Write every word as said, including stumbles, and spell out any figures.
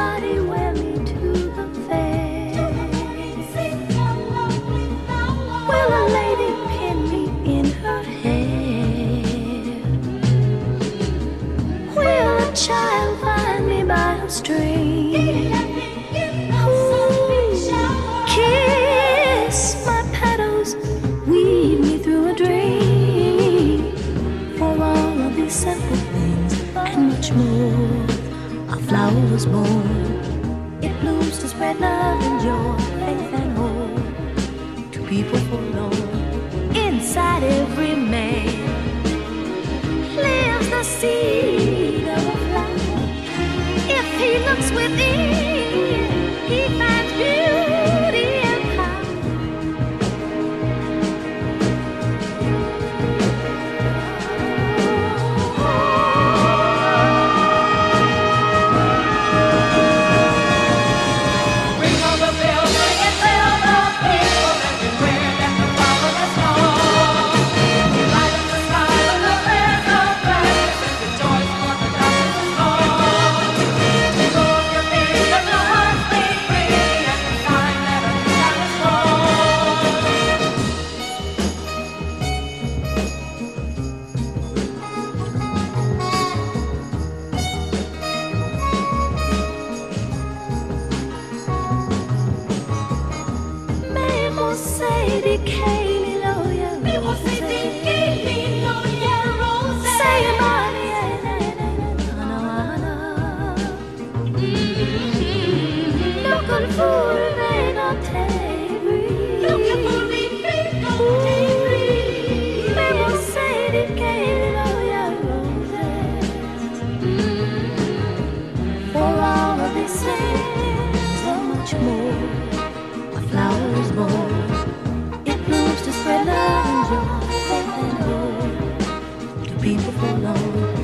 somebody wear me to the fair? Will a lady pin me in her hair? Will a child find me by a stream? Kiss my petals, weave me through a dream. For all of these simple things and much more, a flower was born. It blooms to spread love and joy, faith and hope to people forlorn. Inside every man lives the seed of a flower. If he looks within, he finds beauty and power. Ring on the bell, ring and tell the people everywhere that the flower has come. Light up the sky with the flares of gladness and rejoice for the darkness is gone. Tickle up your feet, let your hearts be free, and the sign that a new time is born. Mais mon say di Kaylee Loya, Mais on s'est dit qu'il y a no yellow say sand. money, local food and a Looking table. for me, big old daybreak. Mais mon say di Kaylee Loya roses. For all of these things and much more, a flower is born. It blooms to spread love and joy, faith and hope to people forlorn.